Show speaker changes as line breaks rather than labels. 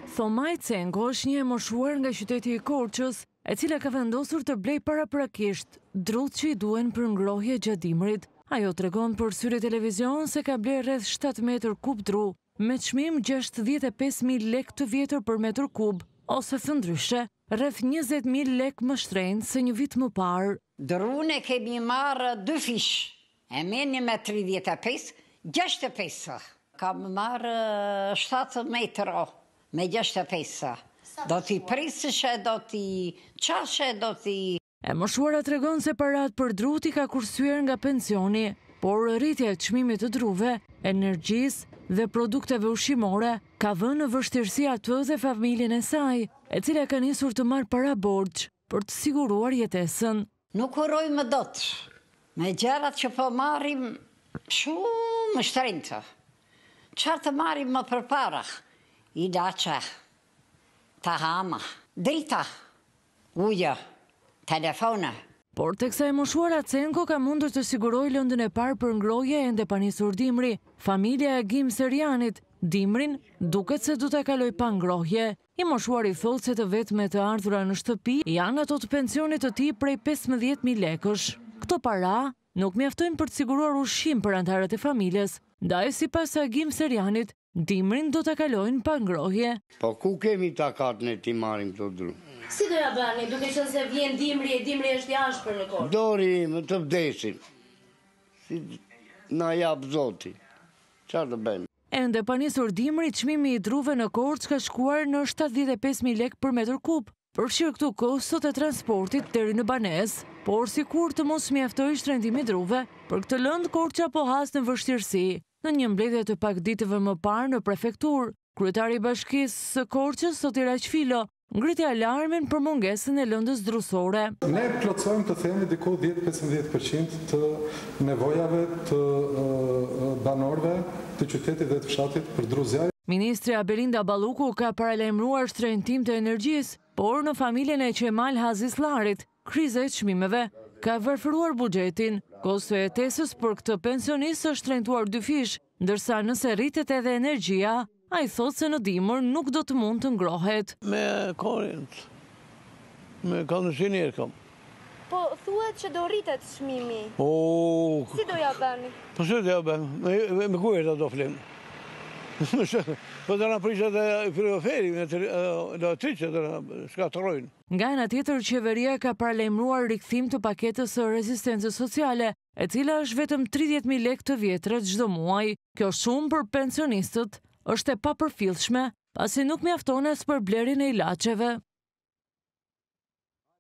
Thomaj Cenko është një e moshuar nga qyteti i Korçës, e cila ka vendosur të blej paraprakisht drut që i duen për ngrohje gjatë dimrit. Ajo tregon për syri televizion se ka bler rreth 7 metër kub dru, me çmim 65.000 lek të vjetër për metër kub, ose thëndryshe, rreth 20.000 lek më shtrenjtë se një vit më parë.
Drun e kemi marrë 2 fish, e meni me 35, 65. Kam marrë 7 metra me 65. Do t'i prisëshe, do t'i qashe, do t'i...
E moshuara tregon se parat për drut i ka kursyer nga pensioni, por rritja e çmimit të druve, energjisë dhe produkteve ushqimore ka vënë në vështirësi atë dhe familjen e saj, e cila ka nisur të marrë para borxh për të siguruar jetesën.
Nuk urojmë dot, me gjërat që po marrim shumë shtrenjtë. Çfarë të marrim më përpara? Ilaçe, tahama, drita, ujë, telefone.
Por teksa e moshuara Cenko ka mundur të sigurojë lëndën e parë për ngrohje ende pa nisur dimri, familja e Gim Serianit dimrin duket se do ta kaloj pa ngrohje. I moshuari thotë se të vetme të ardhura në shtëpi janë ato të pensionit të tij prej 15.000 lekësh. Këto para nuk mjaftojnë për të siguruar ushqim për anëtarët e familjes, ndaj sipas Gim Serianit dimrin do ta kalojnë pa ngrohje.
Po ku kemi takat ne ti marrim këto dru?
Si do ja bëni, duke qenë se vjen dimri e dimri është i ashpër në Korçë?
Dori më të vdesim. Si na jap Zoti. Çfarë të bëjmë?
Ende pa nisur dimri, çmimi i druve në Korçë ka shkuar në 75.000 lek për metër kub, përfshirë këtu kostot e transportit deri në banesë, por sikur të mos mjaftojë shtrëngimi i druve, për këtë lëndë Korça po has në vështirësi. Në një mbledhje të pakditëve më parë në prefekturë, kryetari i Bashkisë së Korçës, Soti Raqfilo, ngriti alarmin për mungesën e lëndës drusore.
Ne plotësojmë të themi diku 10-15% të nevojave të banorëve të qytetit dhe të fshatit për dru zjarri.
Ministri Abelinda Balluku ka paralajmëruar shtrenjtim të energjisë, por në familjen e Qemal Hazislarit, kriza e çmimeve ka varfëruar buxhetin. Kosto e jetesës për këtë pensionist është shtrenjtuar 2 fish, ndërsa nëse rritet edhe energjia, ai thotë se në dimër nuk do të mund të ngrohet.
Me korrent, me kondicionier kam.
Po thuhet që do rritet çmimi. Si do ja bëni?
Po si do ja bëjmë? Me kujt do flim? Po do na prishet e frigoriferi, do triqet, do shkatërrojnë.
Nga ana tjetër, qeveria ka paralajmëruar rikthim të paketës së rezistencës sociale, e cila është vetëm 30.000 lekë të vjetra çdo muaj. Kjo shumë për pensionistët është e papërfillshme, pasi nuk mjafton as për blerjen e ilaçeve.